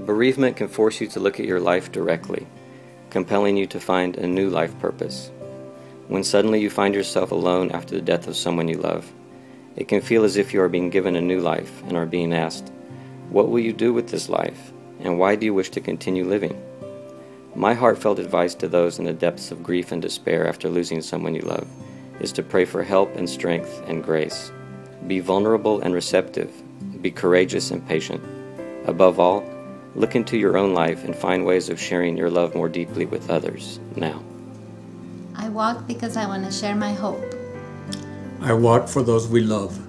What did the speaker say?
Bereavement can force you to look at your life directly, compelling you to find a new life purpose. When suddenly you find yourself alone after the death of someone you love, it can feel as if you are being given a new life and are being asked, what will you do with this life, and why do you wish to continue living? My heartfelt advice to those in the depths of grief and despair after losing someone you love is to pray for help and strength and grace. Be vulnerable and receptive. Be courageous and patient. Above all, look into your own life and find ways of sharing your love more deeply with others now. I walk because I want to share my hope. I walk for those we love.